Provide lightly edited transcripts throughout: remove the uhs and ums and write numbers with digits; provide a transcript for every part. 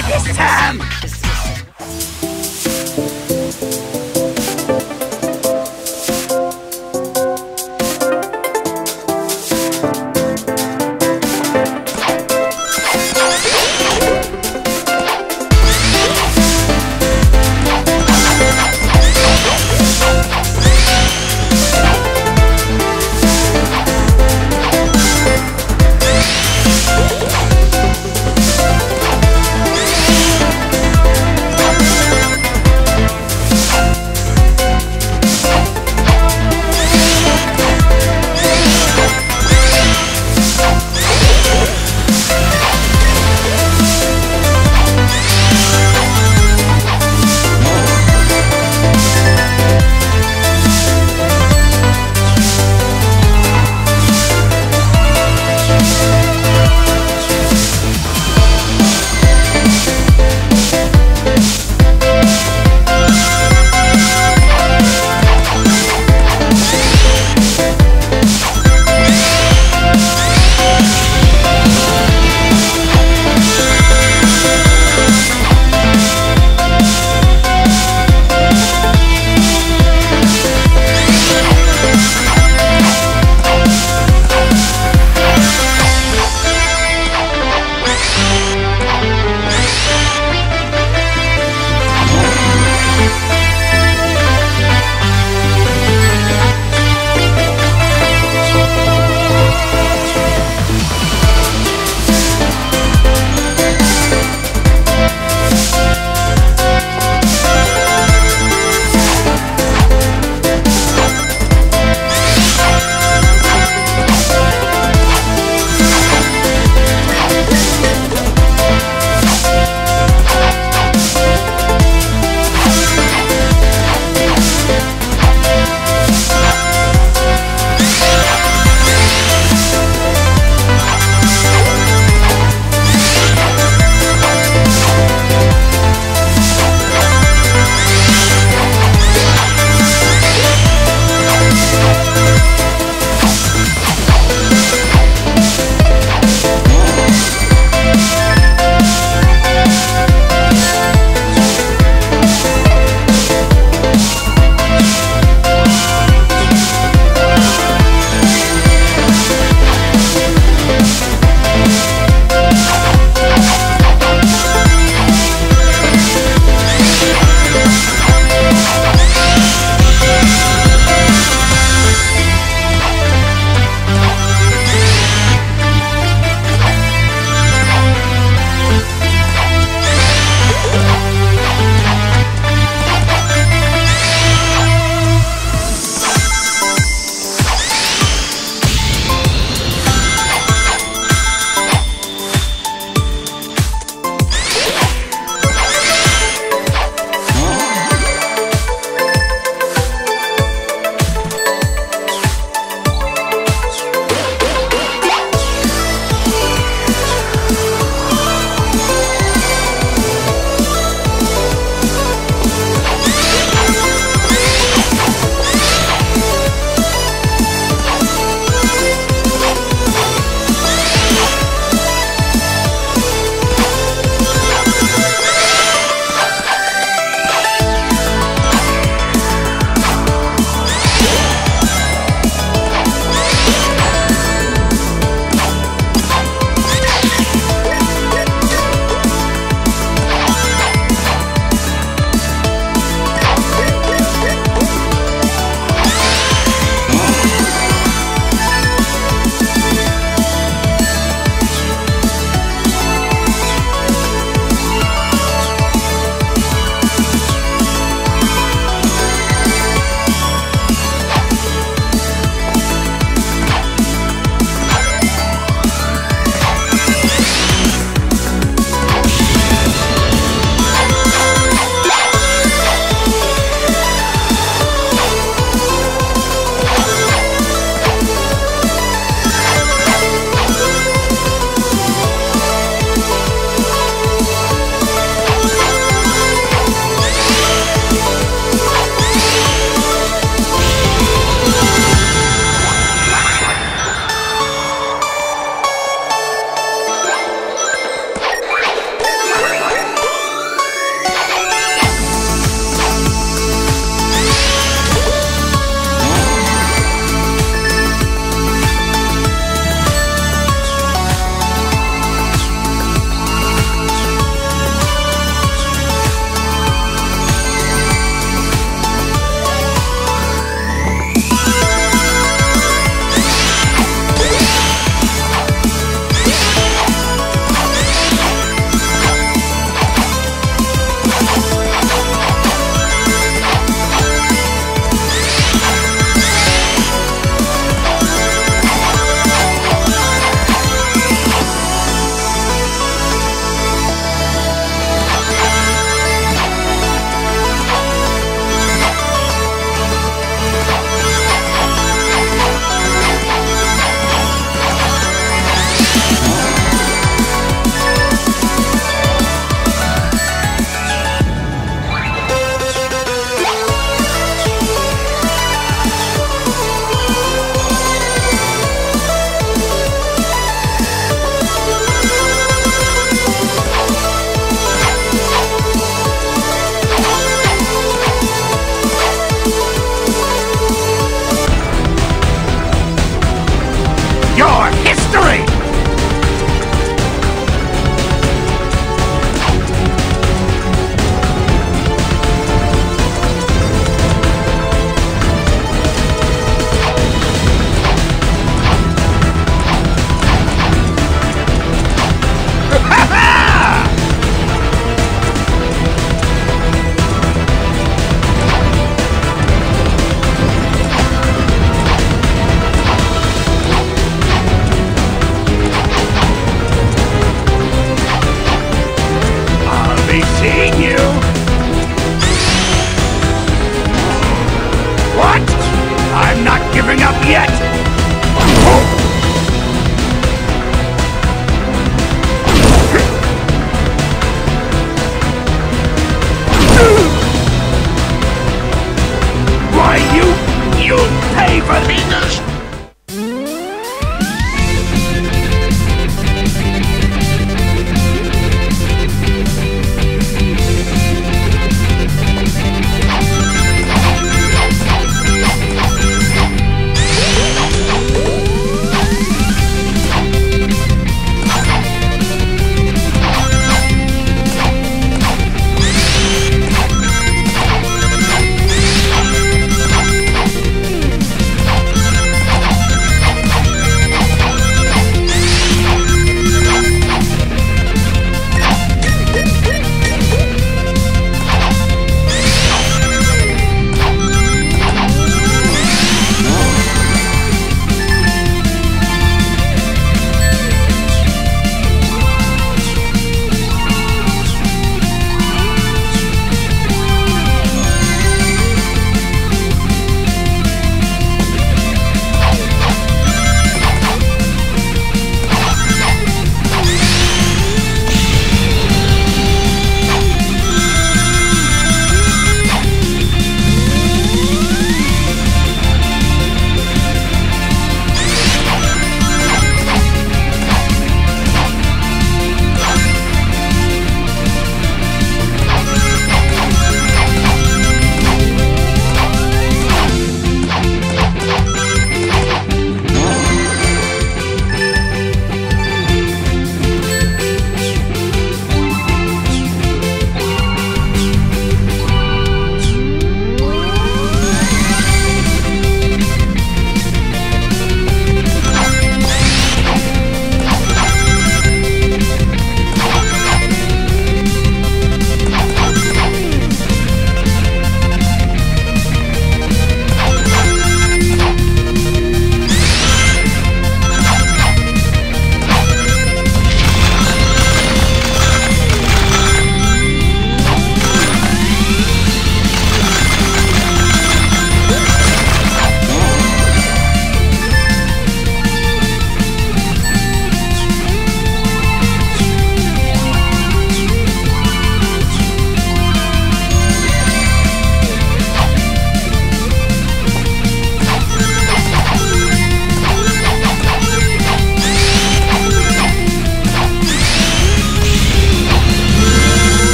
me this time!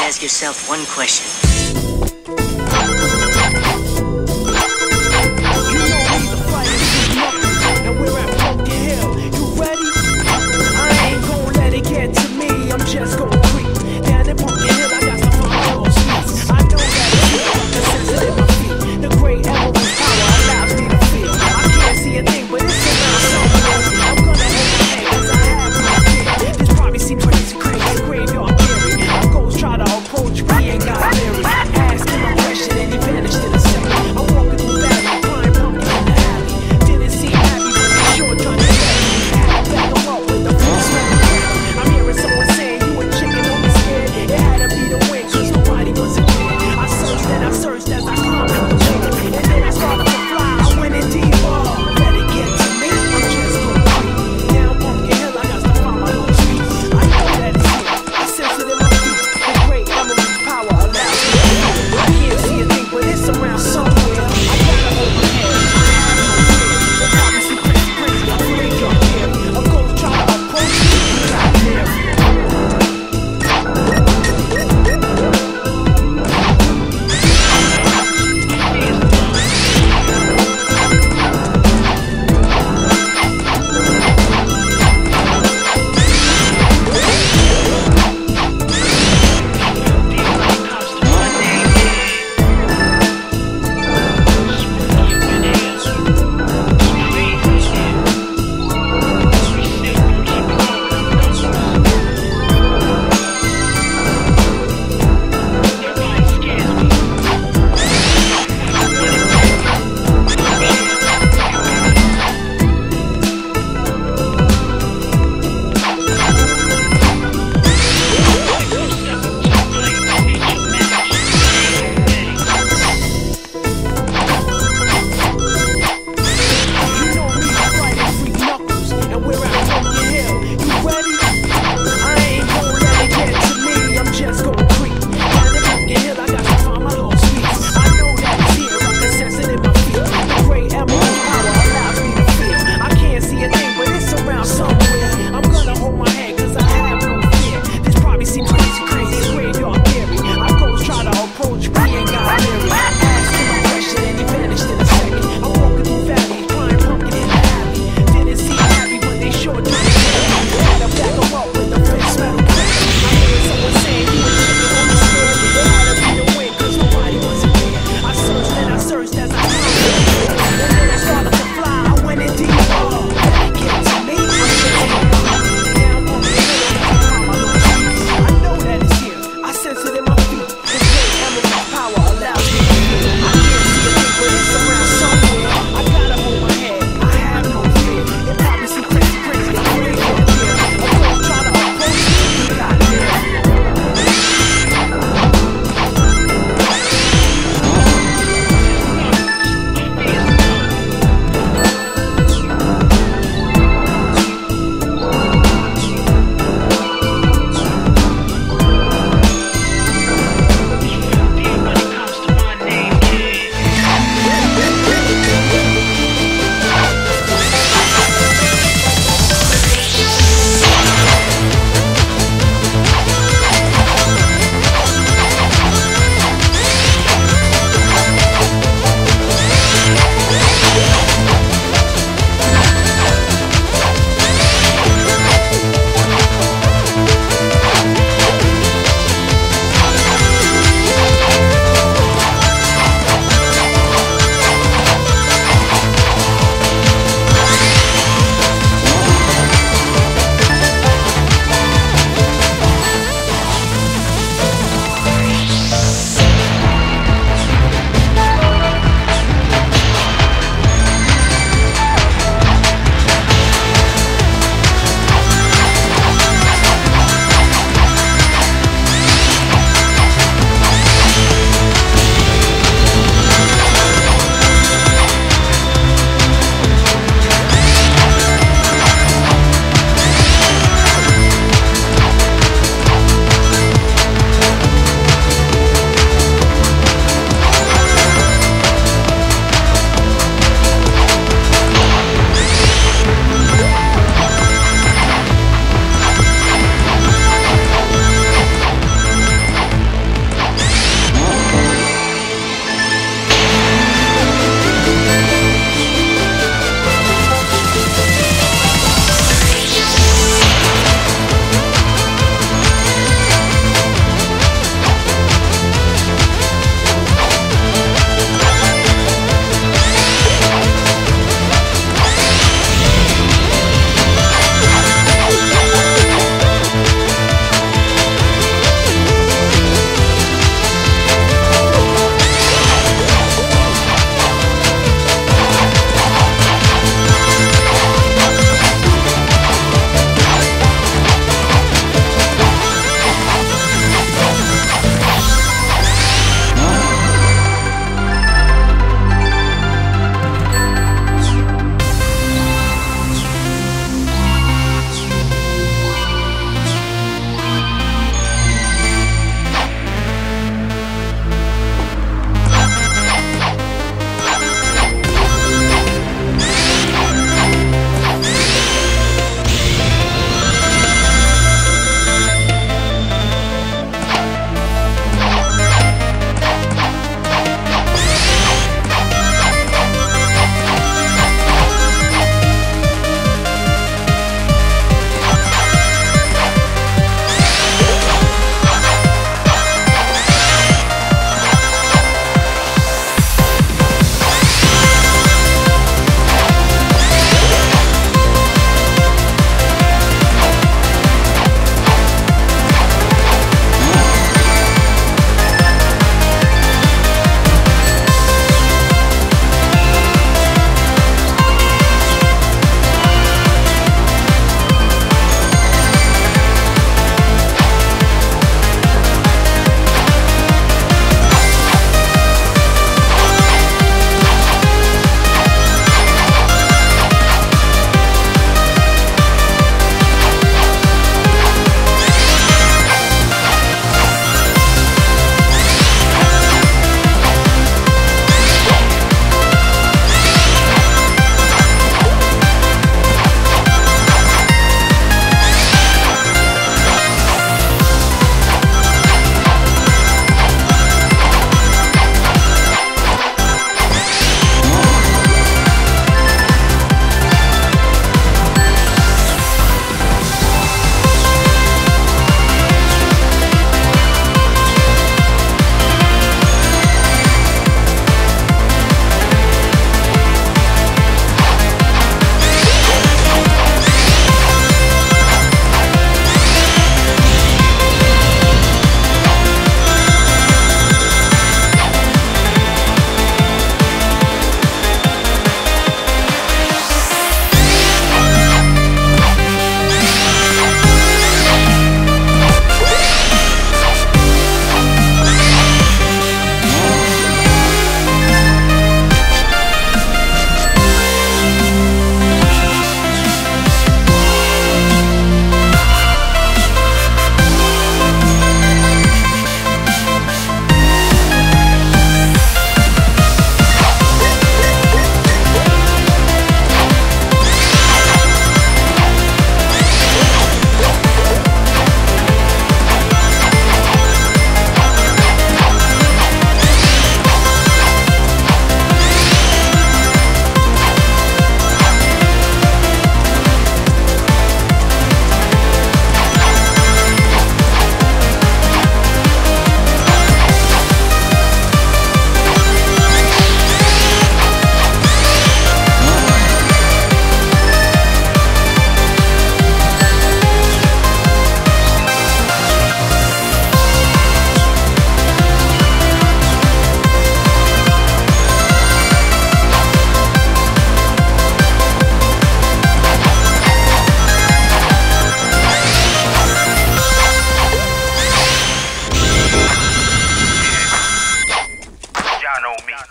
ask yourself one question. You know me, the fight is Knuckles, and we're at Pumpkin Hill. You ready? I ain't gon' let it get to me. I'm just gon' creep down in Pumpkin Hill. I got some fun little streets. I know that it's real, the sensitive my feet. The great element power allows me to feel. I can't see a thing, but it's around somewhere. I'm gonna overhang as I have my fear. This probably seems crazy, graveyard theory. My ghosts try to approach me, ain't got theory.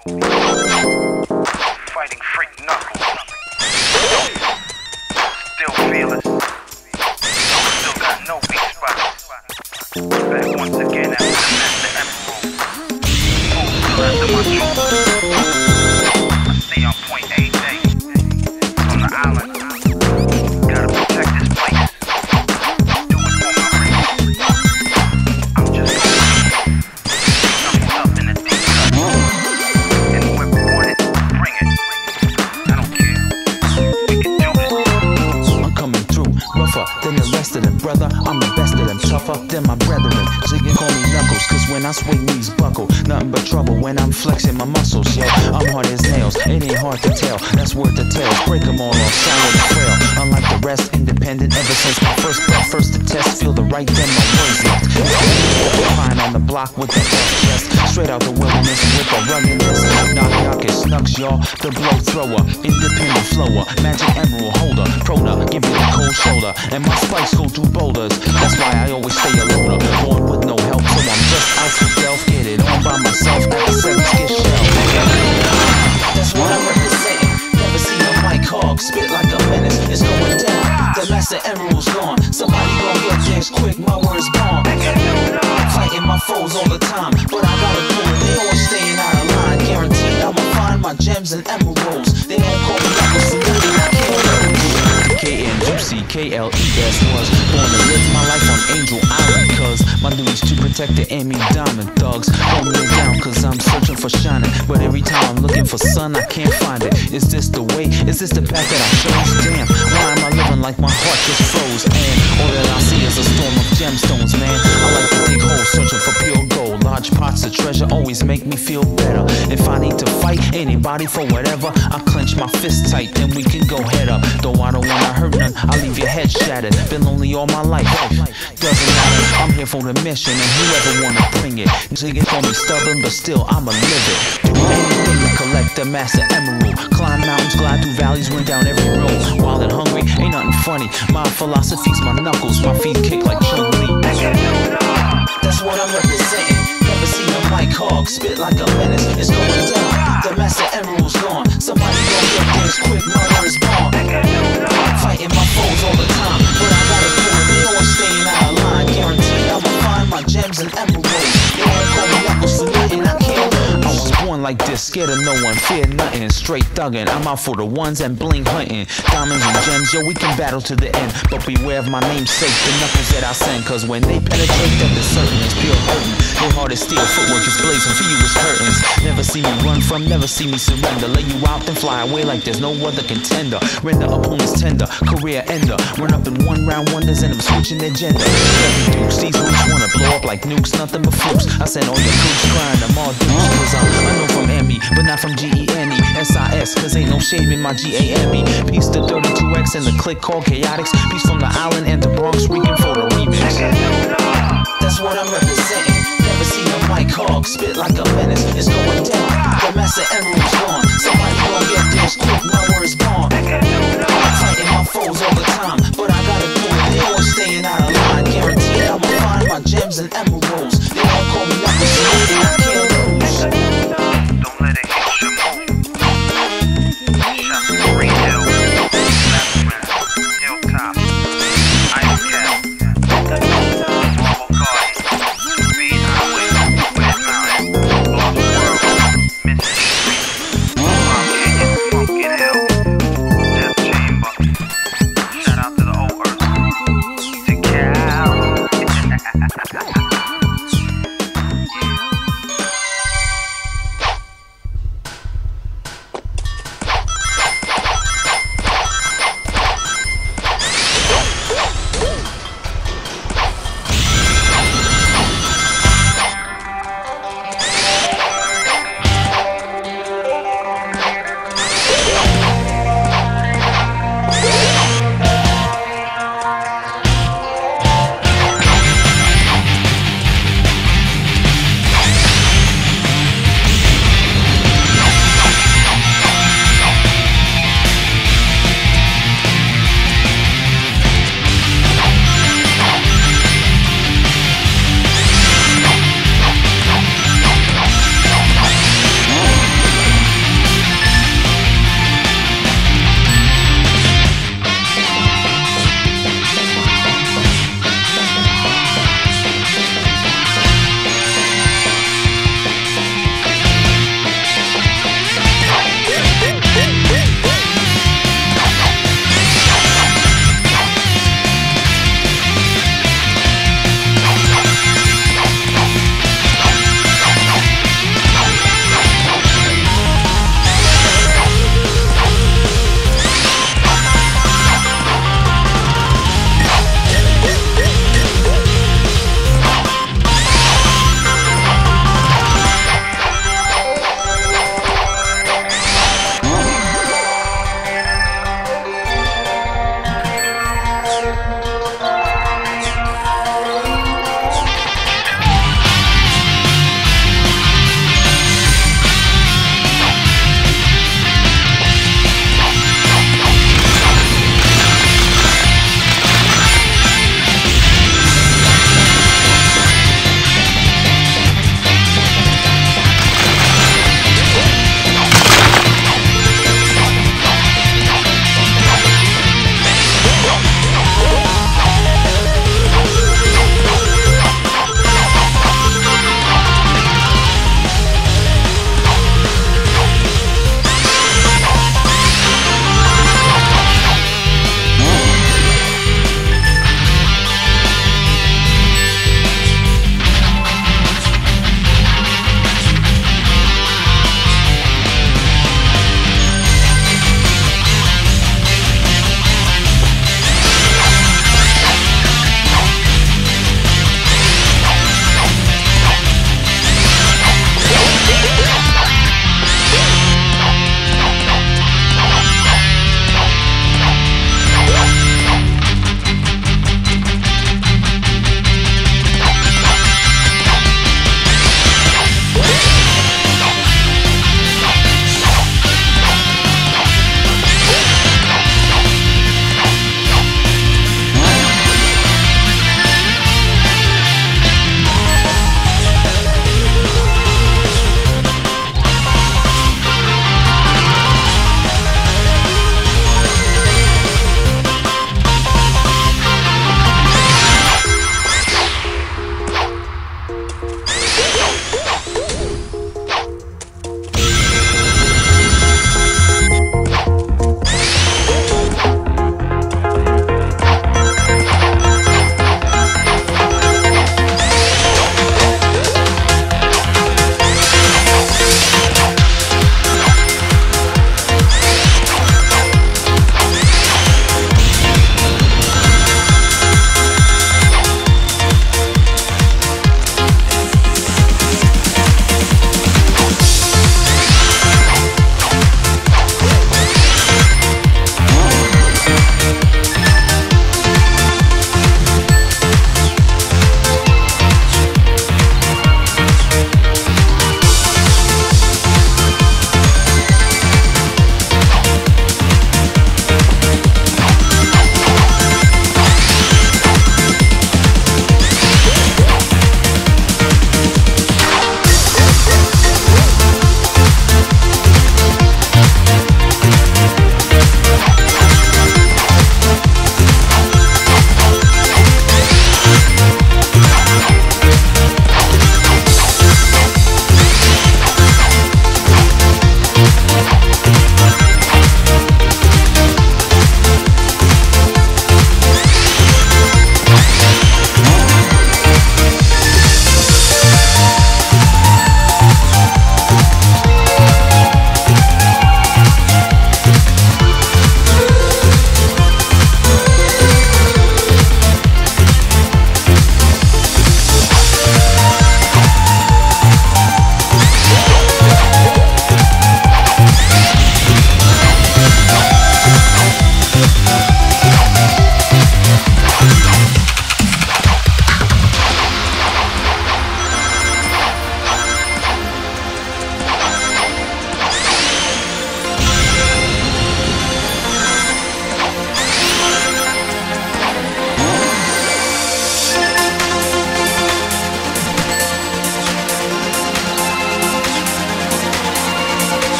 Fighting freak Knuckles. Still fearless. Still got no weak spots. Back once again after the Master Emerald. Still after my jewel. I stay on point A day. On the island. Gotta protect this place. Do it for my race. I'm just Knuckles up in the deep cut. And whoever want it, bring it. I don't care. We can do this. I'm coming through rougher than the rest of them, brother. I'm the best of them, tougher than my brethren. So you can call me Knuckles, cause when I swing these buckle, nothing but trouble when I'm flexing my muscles, yo. I'm hard as nails, it ain't hard to tell. That's worth the tales, break them all off, solid and frail. Unlike the rest, independent ever since my first breath. First to test, feel the right, then my words left. Fine on the block with the chest, straight out the wilderness with the ruggedness. Knock it snucks, y'all, the blow thrower, independent flower, magic emerald holder, prona, give you the cold shoulder, and my spikes go through boulders. That's why I always stay a loner, born with no help, so I'm just out for self, get it on by myself, at the sevens get shelled. That's what I'm representing. Never seen a mic hog spit like a menace. It's going down. The Master Emerald's gone. Somebody gon' get things quick. My word's bomb. Fighting my foes all the time, but I gotta do it. They always staying out of line. Guaranteed I'ma find my gems and emeralds. They don't call me Knuckles, and I can't lose. K-N-U-C-K-L-E-S was born to live my life on Angel Island, cause my duty's to protect the Emmy Diamond thugs. Hold me down cause I'm searching for shining, but every time I'm looking for sun I can't find it. Is this the way? Is this the path that I chose? Damn, why am I living like my heart just froze? And all that I see is a storm of gemstones, man. I like to dig holes searching for pure gold. Large pots of treasure always make me feel better. If I need to fight anybody for whatever, I clench my fist tight, then we can go head up. Though I don't wanna hurt none, I'll leave your head shattered. Been lonely all my life, doesn't matter. I'm here for the mission, and whoever wanna bring it. Nigga call me stubborn, but still I'ma live it. Do anything to collect the Master Emerald. Climb mountains, glide through valleys, run down every road. Wild and hungry, ain't nothing funny. My philosophy's my knuckles, my feet kick like Chun-Li. That's what I'm representing. Never seen a mic hog spit like a menace. It's going down. The Master Emerald's gone. Somebody gon' get things quick. My word's bomb. Fighting my foes all the time, but I gotta do it. They always staying out of line. Guaranteed I'ma find my gems and emeralds. They won't call me Knuckles, and I can't lose. I was born like this, scared of no one, fear nothing. Straight thuggin', I'm out for the ones and bling hunting. Diamonds and gems, yo, we can battle to the end. But beware of my namesake, the knuckles that I send. Cause when they penetrate, that the certain is pure hurting. Their heart is steel, footwork is blazing, for you is curtains. Never see me run from, never see me surrender. Lay you out then fly away like there's no other contender. Render opponents tender, career ender. Run up in one round wonders and I'm switching their gender. Dukes, these mooks wanna blow up like nukes, nothing but flukes. I send all your cooks crying, I'm all dukes. Cause I'm unknown from Emmy, but not from G-E-N-E-S-I-S. Cause ain't no shame in my G-A-M-E. Peace to 32X and the clique called Chaotix. Peace from the island and the Bronx, Rican for the remix. That's what I'm representing. Never seen a mic hog spit like a menace. It's going down. The Master Emerald's gone. Somebody gon' get things quick. My word's bomb. Fighting my foes all the time,